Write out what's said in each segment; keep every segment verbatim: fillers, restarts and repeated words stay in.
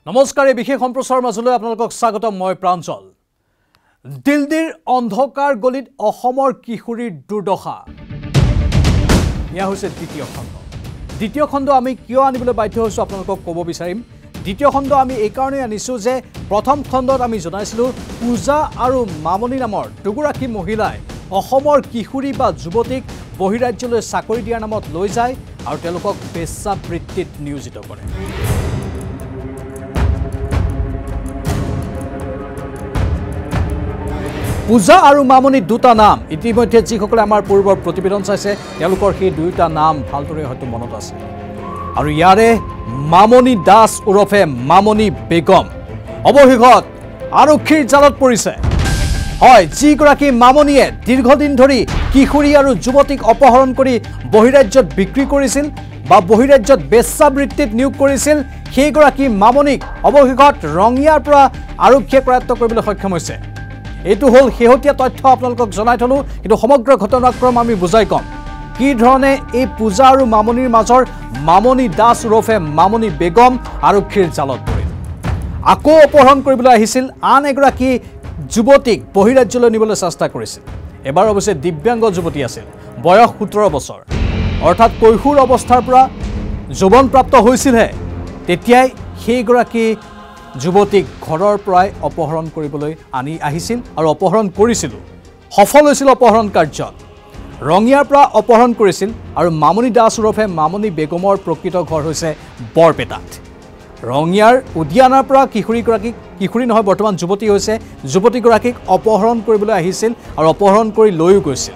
নমস্কাৰ এই বিশেষ সম্প্ৰচাৰ মাজলৈ আপোনালোকক স্বাগতম মই প্ৰাঞ্জল দিল্লীৰ অন্ধকাৰ গলিত অসমৰ কিশোৰীৰ দুৰ্দশা ইয়া হৈছে দ্বিতীয় খণ্ড দ্বিতীয় খণ্ড আমি কিয় আনিবলৈ বাধ্য হৈছো আপোনালোকক ক'ব বিচাৰিম দ্বিতীয় খণ্ড আমি এই কাৰণে আনিছো যে প্ৰথম খণ্ডত আমি জনাইছিলো পূজা আৰু মামনি নামৰ দুগৰাকী মহিলাই অসমৰ কিশোৰী বা যুৱতীক বহিৰাজ্যলৈ চাকৰি দিয়াৰ নামত লৈ যায় আৰু তেওঁলোকক বেশ্যাবৃত্তিত নিয়োজিত কৰে পূজা আৰু মামনি দুটা নাম ইতিমধ্যে যিসকলে আমাৰ পূৰ্বৰ প্ৰতিবেদন চাইছে তেওঁলোকৰ সেই দুটা নাম ভালদৰে হয়তো মনত আছে আৰু ইয়াৰে মামনি দাস উৰফে মামনি বেগম অৱশেষত আৰক্ষীৰ জালত পৰিছে হয় যিগৰাকী মামনিয়ে দীৰ্ঘদিন ধৰি কিশোৰী আৰু যুৱতীক অপহৰণ কৰি বহিৰাজ্যত বিক্ৰী কৰিছিল বা বহিৰাজ্যত বেশ্যাবৃত্তিত নিয়োগ কৰিছিল সেইগৰাকী মামনিক অৱশেষত ৰঙিয়াৰ পৰা আৰক্ষীয়ে কৰায়ত্ব কৰিবলৈ সক্ষম হৈছে এইটো হল হেহতীয়া তথ্য আপোনালোকক জনাই থলো কিন্তু সমগ্ৰ ঘটনাক্ৰম আমি বুজাই কম কি ধৰণে এই পূজা আৰু মামনিৰ মাজৰ মামনি দাস উৰফে মামনি বেগম আৰক্ষীৰ জালত পৰিল আকৌ অপহৰণ কৰিবলৈ আহিছিল আন এগৰাকী যুৱতীক বহিৰাজ্যলৈ নিবলৈ চেষ্টা কৰিছিল এবাৰ অৱশ্যে দিব্যাংগ যুৱতী আছিল বয়স সোতৰ বছৰ অৰ্থাৎ কৈশোৰ অৱস্থাৰ পৰা যৌৱনপ্ৰাপ্ত হৈছিলহে তেতিয়াই সেইগৰাকী যুৱতীক ঘৰৰ পৰাই অপহৰণ কৰিবলৈ আনি আহিছিল আৰু অপহৰণ কৰিছিল সফল হৈছিল অপহৰণ কাৰ্যত ৰঙিয়াৰ পৰা অপহৰণ কৰিছিল আৰু মামনি দাস উৰফে মামনি বেগমৰ প্ৰকৃত ঘৰ হৈছে বৰপেটাত ৰঙিয়াৰ উদিয়ানাৰ পৰা কিশোৰীগৰাকীক কিশোৰী নহয় বৰ্তমান যুৱতী হৈছে যুৱতীগৰাকীক অপহৰণ কৰিবলৈ আহিছিল আৰু অপহৰণ কৰি লৈও গৈছিল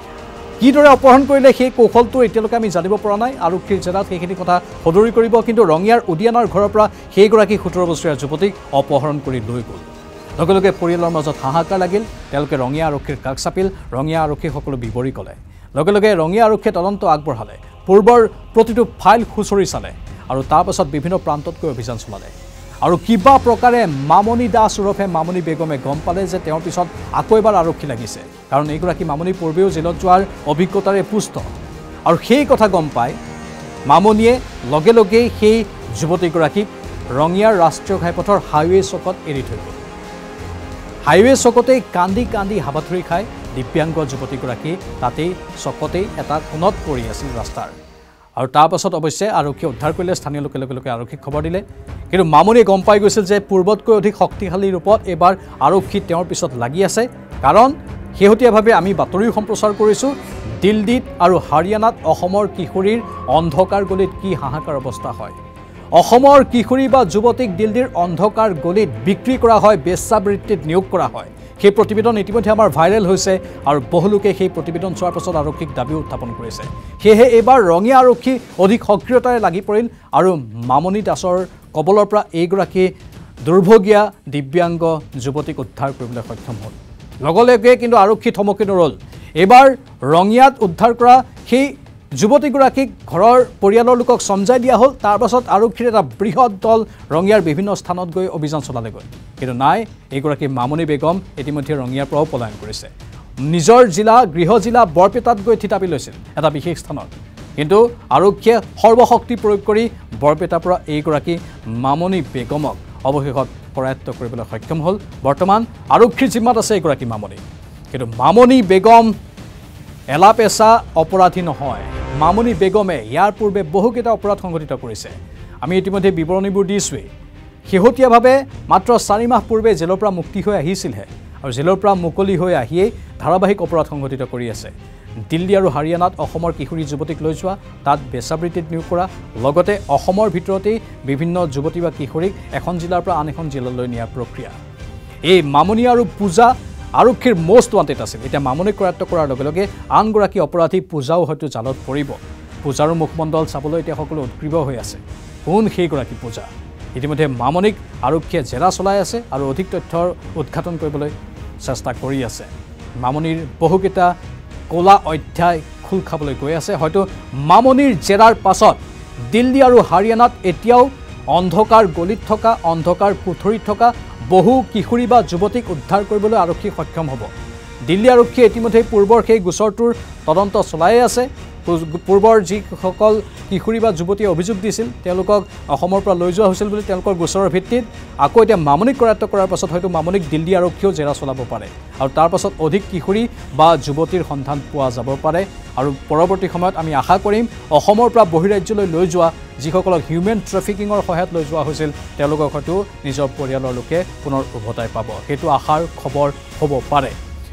কিদৰে অপহৰণ কৰিলে সেই কৌশলটো এতিয়ালৈকে আমি জানিব পৰা নাই আৰক্ষীৰ জেলাত সেইখিনি কথা সদৰি কৰিব কিন্তু ৰঙিয়াৰ উদিয়ানাৰ ঘৰৰ পৰা সেইগৰাকী সোতৰ বছৰীয়া যুৱতীক অপহৰণ কৰি লৈ গ'ল লগে লগে পৰিয়ালৰ মাজত হাহাকাৰ লাগিল তেওঁলোকে ৰঙিয়া আৰক্ষীৰ কাষ চাপিল ৰঙিয়া আৰক্ষীসকলে বিৱৰি ক'লে লগে লগে ৰঙিয়া আৰক্ষীয়ে তদন্ত আগবঢ়ালে পূৰ্বৰ প্ৰতিটো ফাইল খুচৰি চালে আৰু তাৰ পাছত বিভিন্ন প্ৰান্ততকৈ অভিযান চলালে আৰু কিবা প্ৰকাৰে মামনি দাস উৰফে মামনি বেগমে গম পালে যে তেওঁৰ পিছত আকৌ এবাৰ আৰক্ষী লাগিছে কাৰণ এইগৰাকী মামনি পূৰ্বেও জেলত যোৱাৰ অভিজ্ঞতাৰে পুষ্ট আৰু সেই কথা গম পাই মামনিয়ে লগে লগে সেই যুৱতীগৰাকীক ৰঙিয়াৰ ৰাষ্ট্ৰীয় ঘাইপথৰ হাইৱে চকত এৰি থৈ গ'ল হাইৱে চকতেই কান্দি কান্দি হাবাথুৰি খায় দিব্যাংগ যুৱতীগৰাকী তাতেই চকতেই এটা কোণত পৰি আছিল ৰাস্তাৰ আৰু তাৰ পাছত অৱশ্যে আৰক্ষীয়ে উদ্ধাৰ কৰিলে স্থানীয় লোকে লগে লগে আৰক্ষীক খবৰ দিলে কিন্তু মামনিয়ে গম পাই গৈছিল যে পূৰ্বতকৈ অধিক শক্তিশালী ৰূপত এবাৰ আৰক্ষী তেওঁৰ পিছত লাগি আছে কাৰণ শেহতীয়াভাৱে আমি বাতৰি সম্প্ৰচাৰ কৰিছোঁ দিল্লীত আৰু হাৰিয়ানাত অসমৰ কিশোৰীৰ অন্ধকাৰ গলিত কি হাহাকাৰ অৱস্থা হয় অসমৰ কিশোৰী বা যুৱতীক দিল্লীৰ অন্ধকাৰ গলিত বিক্ৰী কৰা হয় বেশ্যাবৃত্তিত নিয়োগ কৰা হয় সেই প্ৰতিবেদন ইতিমধ্যে আমাৰ ভাইৰেল হৈছে আৰু বহু লোকে সেই প্ৰতিবেদন চোৱাৰ পাছত আৰক্ষীক দাবী উত্থাপন কৰিছে সেয়েহে এইবাৰ ৰঙিয়া আৰক্ষী অধিক সক্ৰিয়তাৰে লাগি পৰিল আৰু মামনি দাসৰ কবলৰ পৰা এইগৰাকী দুৰ্ভগীয়া দিব্যাংগ যুৱতীক উদ্ধাৰ কৰিবলৈ সক্ষম হ'ল লগে লগে কিন্তু আৰক্ষী থমকি নৰল এইবাৰ ৰঙিয়াত উদ্ধাৰ কৰা সেই যুৱতীগৰাকীক ঘৰৰ পৰিয়ালৰ লোকক সমজাই দিয়া হ'ল তাৰ পাছত আৰক্ষীৰ এটা বৃহৎ দল ৰঙিয়াৰ বিভিন্ন স্থানত গৈ অভিযান চলালেগৈ কিন্তু নাই এইগৰাকী মামনি বেগম ইতিমধ্যে ৰঙিয়াৰ পৰাও পলায়ন কৰিছে নিজৰ জিলা গৃহ জিলা বৰপেটাত গৈ থিতাপি লৈছিল এটা বিশেষ স্থানত কিন্তু আৰক্ষীয়ে সৰ্বশক্তি প্ৰয়োগ কৰি বৰপেটাৰ পৰা এইগৰাকী মামনি বেগমক অৱশেষত কৰায়ত্ব কৰিবলৈ সক্ষম হ'ল বৰ্তমান আৰক্ষীৰ জিম্মাত আছে এইগৰাকী মামনি কিন্তু মামনি বেগম এলাপেচা অপৰাধী নহয় মামনি বেগমে ইয়াৰ পূৰ্বে বহুকেইটা অপৰাধ সংঘটিত কৰিছে আমি ইতিমধ্যে বিৱৰণীবোৰ দিছোঁৱেই শেহতীয়াভাৱে মাত্ৰ চাৰি মাহ পূৰ্বে জেলৰ পৰা মুক্তি হৈ আহিছিলহে আৰু জেলৰ পৰা মুকলি হৈ আহিয়েই ধাৰাবাহিক অপৰাধ সংঘটিত কৰি আছে দিল্লী আৰু হাৰিয়ানাত অসমৰ কিশোৰী যুৱতীক লৈ যোৱা তাত বেশ্যাবৃত্তিত নিয়োগ কৰা লগতে অসমৰ ভিতৰতেই বিভিন্ন যুৱতী বা কিশোৰীক এখন জিলাৰ পৰা আন এখন জিলালৈ নিয়াৰ প্ৰক্ৰিয়া এই মামনি আৰু পূজা আৰক্ষীৰ মষ্ট ৱান্টেড আছিল এতিয়া মামনিক কৰায়ত্ব কৰাৰ লগে লগে আনগৰাকী অপৰাধী পূজাও হয়তো জালত পৰিব পূজাৰো মুখমণ্ডল চাবলৈ এতিয়া সকলো উৎগ্ৰীৱ হৈ আছে কোন সেইগৰাকী পূজা ইতিমধ্যে মামনিক আৰক্ষীয়ে জেৰা চলাই আছে আৰু অধিক তথ্যৰ উদ্ঘাটন কৰিবলৈ চেষ্টা কৰি আছে মামনিৰ বহুকেইটা কলা অধ্যায় খোল খাবলৈ গৈ আছে হয়তো মামনিৰ জেৰাৰ পাছত দিল্লী আৰু হাৰিয়ানাত এতিয়াও অন্ধকাৰ গলিত থকা অন্ধকাৰ কুঠৰিত থকা বহু কিশোৰী বা যুৱতীক উদ্ধাৰ কৰিবলৈ আৰক্ষী সক্ষম হ'ব দিল্লী আৰক্ষীয়ে ইতিমধ্যে পূৰ্বৰ সেই গোচৰটোৰ তদন্ত চলাই আছে পূৰ্বৰ যিসকল কিশোৰী বা যুৱতীয়ে অভিযোগ দিছিল তেওঁলোকক অসমৰ পৰা লৈ যোৱা হৈছিল বুলি তেওঁলোকৰ গোচৰৰ ভিত্তিত আকৌ এতিয়া মামনিক কৰায়ত্ব কৰাৰ পাছত হয়তো মামনিক দিল্লী আৰক্ষীয়েও জেৰা চলাব পাৰে আৰু তাৰ পাছত অধিক কিশোৰী বা যুৱতীৰ সন্ধান পোৱা যাব পাৰে আৰু পৰৱৰ্তী সময়ত আমি আশা কৰিম অসমৰ পৰা বহিৰাজ্যলৈ লৈ যোৱা যিসকলক হিউমেন ট্ৰেফিকিঙৰ সহায়ত লৈ যোৱা হৈছিল তেওঁলোকক হয়তো নিজৰ পৰিয়ালৰ লোকে পুনৰ উভতাই পাব সেইটো আশাৰ খবৰ হ'ব পাৰে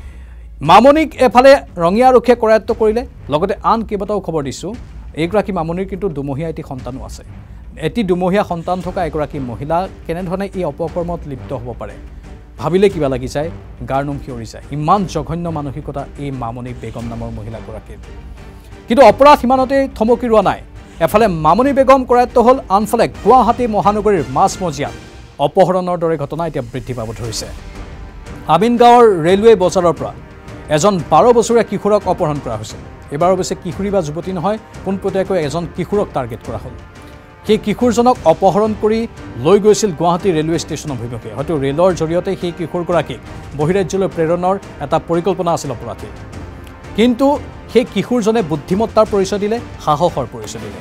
মামনিক এফালে ৰঙিয়া আৰক্ষীয়ে কৰায়ত্ব কৰিলে লগতে আন কেইবাটাও খবৰ দিছোঁ এইগৰাকী মামনিৰ কিন্তু দুমহীয়া এটি সন্তানো আছে এটি দুমহীয়া সন্তান থকা এগৰাকী মহিলা কেনেধৰণে এই অপকৰ্মত লিপ্ত হ'ব পাৰে ভাবিলে কিবা লাগি যায় গাৰ নোম শিয়ৰি যায় ইমান জঘন্য মানসিকতা এই মামনি বেগম নামৰ মহিলাগৰাকীৰ কিন্তু অপৰাধ সিমানতে থমকি ৰোৱা নাই এফালে মামনি বেগম কৰায়ত্ব হ'ল আনফালে গুৱাহাটী মহানগৰীৰ মাজমজিয়াত অপহৰণৰ দৰে ঘটনা এতিয়া বৃদ্ধি পাব ধৰিছে আমিনগাঁৱৰ ৰেলৱে বজাৰৰ পৰা এজন বাৰ বছৰীয়া কিশোৰক অপহৰণ কৰা হৈছে এবাৰ অৱশ্যে কিশোৰী বা যুৱতী নহয় পোনপটীয়াকৈ এজন কিশোৰক টাৰ্গেট কৰা হ'ল সেই কিশোৰজনক অপহৰণ কৰি লৈ গৈছিল গুৱাহাটী ৰেলৱে ষ্টেচন অভিমুখে হয়তো ৰেলৰ জৰিয়তে সেই কিশোৰগৰাকীক বহিৰাজ্যলৈ প্ৰেৰণৰ এটা পৰিকল্পনা আছিল অপৰাধীৰ কিন্তু সেই কিশোৰজনে বুদ্ধিমত্তাৰ পৰিচয় দিলে সাহসৰ পৰিচয় দিলে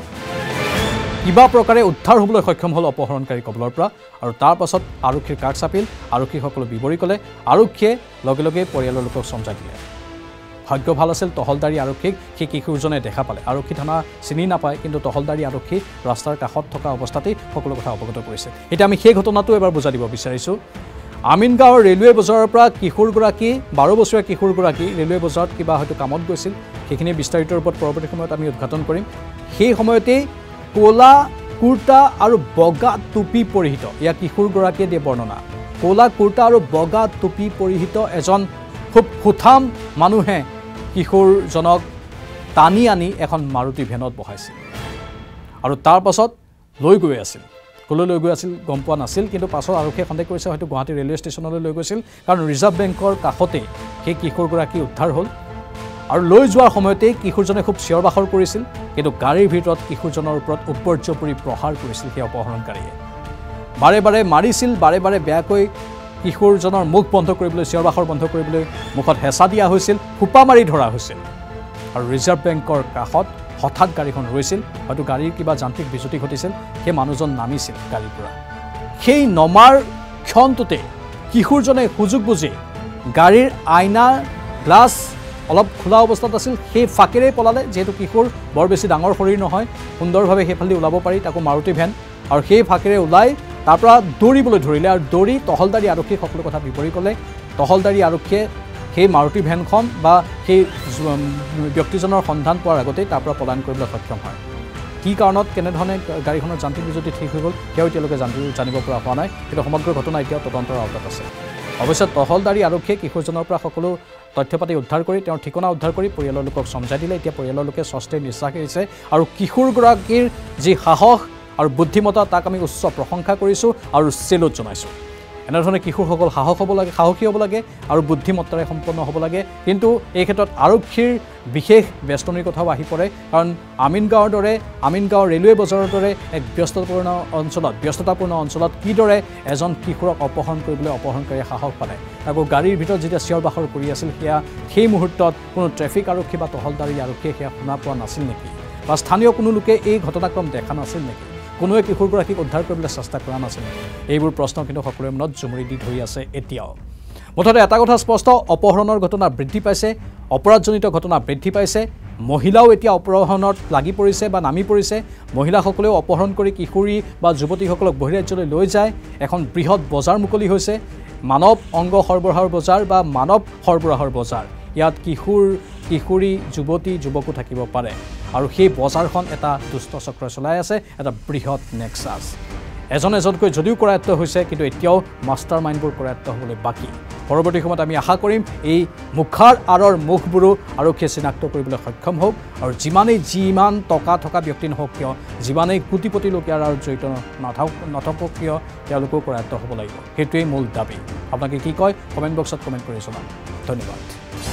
কিবা প্ৰকাৰে উদ্ধাৰ হ'বলৈ সক্ষম হ'ল অপহৰণকাৰী কবলৰ পৰা আৰু তাৰ পাছত আৰক্ষীৰ কাষ চাপিল আৰক্ষীসকলে বিৱৰি ক'লে আৰক্ষীয়ে লগে লগে পৰিয়ালৰ লোকক সমজাই দিলে ভাগ্য ভাল আছিল তহলদাৰী আৰক্ষীক সেই কিশোৰজনে দেখা পালে আৰক্ষী থানা চিনি নাপায় কিন্তু তহলদাৰী আৰক্ষী ৰাস্তাৰ কাষত থকা অৱস্থাতেই সকলো কথা অৱগত কৰিছে এতিয়া আমি সেই ঘটনাটো এবাৰ বুজাই দিব বিচাৰিছোঁ আমিনগাঁৱৰ ৰেলৱে বজাৰৰ পৰা কিশোৰগৰাকী বাৰ বছৰীয়া কিশোৰগৰাকী ৰেলৱে বজাৰত কিবা হয়তো কামত গৈছিল সেইখিনি বিস্তাৰিত ৰূপত পৰৱৰ্তী সময়ত আমি উদ্ঘাটন কৰিম সেই সময়তেই ক'লা কুৰ্তা আৰু বগা টুপি পৰিহিত ইয়াক কিশোৰগৰাকীয়ে দিয়ে বৰ্ণনা ক'লা কুৰ্তা আৰু বগা টুপি পৰিহিত এজন খুব সুঠাম মানুহে কিশোৰজনক টানি আনি এখন মাৰুতি ভেনত বহাইছিল আৰু তাৰ পাছত লৈ গৈ আছিল ক'লৈ লৈ গৈ আছিল গম পোৱা নাছিল কিন্তু পাছত আৰক্ষীয়ে সন্দেহ কৰিছে হয়তো গুৱাহাটী ৰেলৱে ষ্টেচনলৈ লৈ গৈছিল কাৰণ ৰিজাৰ্ভ বেংকৰ কাষতে সেই কিশোৰগৰাকী উদ্ধাৰ হ'ল আৰু লৈ যোৱাৰ সময়তেই কিশোৰজনে খুব চিঞৰ বাখৰ কৰিছিল কিন্তু গাড়ীৰ ভিতৰত কিশোৰজনৰ ওপৰত উপৰ্যপৰি প্ৰহাৰ কৰিছিল সেই অপহৰণকাৰীয়ে বাৰে বাৰে মাৰিছিল বাৰে বাৰে বেয়াকৈ কিশোৰজনৰ মুখ বন্ধ কৰিবলৈ চিঞৰ বাখৰ বন্ধ কৰিবলৈ মুখত হেঁচা দিয়া হৈছিল সোপা মাৰি ধৰা হৈছিল আৰু ৰিজাৰ্ভ বেংকৰ কাষত হঠাৎ গাড়ীখন ৰৈছিল হয়তো গাড়ীৰ কিবা যান্ত্ৰিক বিজুতি ঘটিছিল সেই মানুহজন নামিছিল গাড়ীৰ পৰা সেই নমাৰ ক্ষণটোতে কিশোৰজনে সুযোগ বুজি গাড়ীৰ আইনা গ্লাছ অলপ খোলা অৱস্থাত আছিল সেই ফাকেৰেই পলালে যিহেতু কিশোৰ বৰ বেছি ডাঙৰ শৰীৰ নহয় সুন্দৰভাৱে সেইফালে ওলাব পাৰি তাকো মাৰুতি ভেন আৰু সেই ফাকেৰে ওলাই তাৰ পৰা দৌৰিবলৈ ধৰিলে আৰু দৌৰি তহলদাৰী আৰক্ষীক সকলো কথা বিৱৰি ক'লে তহলদাৰী আৰক্ষীয়ে সেই মাৰুতি ভেনখন বা সেই ব্যক্তিজনৰ সন্ধান পোৱাৰ আগতেই তাৰ পৰা পলায়ন কৰিবলৈ সক্ষম হয় কি কাৰণত কেনেধৰণে গাড়ীখনৰ যান্ত্ৰিক বিজুতি ঠিক হৈ গ'ল সেয়াও এতিয়ালৈকে জানিব পৰা হোৱা নাই কিন্তু সমগ্ৰ ঘটনা এতিয়াও তদন্তৰ আওতাত আছে অৱশ্যে তহলদাৰী আৰক্ষীয়ে কিশোৰজনৰ পৰা সকলো তথ্য পাতি উদ্ধাৰ কৰি তেওঁৰ ঠিকনা উদ্ধাৰ কৰি পৰিয়ালৰ লোকক সমজাই দিলে এতিয়া পৰিয়ালৰ লোকে স্বস্তিৰ নিশ্বাস এৰিছে আৰু কিশোৰগৰাকীৰ যি সাহস আৰু বুদ্ধিমত্তা তাক আমি উচ্চ প্ৰশংসা কৰিছোঁ আৰু চেলুট জনাইছোঁ এনেধৰণে কিশোৰসকল সাহস হ'ব লাগে সাহসী হ'ব লাগে আৰু বুদ্ধিমত্তাৰে সম্পন্ন হ'ব লাগে কিন্তু এই ক্ষেত্ৰত আৰক্ষীৰ বিশেষ বেষ্টনীৰ কথাও আহি পৰে কাৰণ আমিনগাঁৱৰ দৰে আমিনগাঁও ৰেলৱে বজাৰৰ দৰে এক ব্যস্ততাপূৰ্ণ অঞ্চলত ব্যস্ততাপূৰ্ণ অঞ্চলত কিদৰে এজন কিশোৰক অপহৰণ কৰিবলৈ অপহৰণকাৰীয়ে সাহস পালে তাকো গাড়ীৰ ভিতৰত যেতিয়া চিঞৰ বাখৰ কৰি আছিল সেয়া সেই মুহূৰ্তত কোনো ট্ৰেফিক আৰক্ষী বা তহলদাৰী আৰক্ষীয়ে সেয়া শুনা পোৱা নাছিল নেকি বা স্থানীয় কোনো লোকে এই ঘটনাক্ৰম দেখা নাছিল নেকি কোনোৱে কিশোৰগৰাকীক উদ্ধাৰ কৰিবলৈ চেষ্টা কৰা নাছিল এইবোৰ প্ৰশ্ন কিন্তু সকলোৰে মনত জুমুৰি দি ধৰি আছে এতিয়াও মুঠতে এটা কথা স্পষ্ট অপহৰণৰ ঘটনা বৃদ্ধি পাইছে অপৰাধজনিত ঘটনা বৃদ্ধি পাইছে মহিলাও এতিয়া অপহৰণত লাগি পৰিছে বা নামি পৰিছে মহিলাসকলেও অপহৰণ কৰি কিশোৰী বা যুৱতীসকলক বহিৰাজ্যলৈ লৈ যায় এখন বৃহৎ বজাৰ মুকলি হৈছে মানৱ অংগ সৰবৰাহৰ বজাৰ বা মানৱ সৰবৰাহৰ বজাৰ ইয়াত কিশোৰ কিশোৰী যুৱতী যুৱকো থাকিব পাৰে আৰু সেই বজাৰখন এটা দুষ্ট চক্ৰ চলাই আছে এটা বৃহৎ নেক্সাছ এজন এজনকৈ যদিও কৰায়ত্ব হৈছে কিন্তু এতিয়াও মাষ্টাৰ মাইণ্ডবোৰ কৰায়ত্ব হ'বলৈ বাকী পৰৱৰ্তী সময়ত আমি আশা কৰিম এই মুখাৰ আঁৰৰ মুখবোৰো আৰক্ষীয়ে চিনাক্ত কৰিবলৈ সক্ষম হওক আৰু যিমানেই যিমান টকা থকা ব্যক্তি নহওক কিয় যিমানেই কোটিপতি লোক ইয়াৰ আৰু জড়িত নাথাকক নাথাকক কিয় তেওঁলোকেও কৰায়ত্ব হ'ব লাগিব সেইটোৱেই মূল দাবী আপোনালোকে কি কয় কমেণ্ট বক্সত কমেণ্ট কৰি জনাওক ধন্যবাদ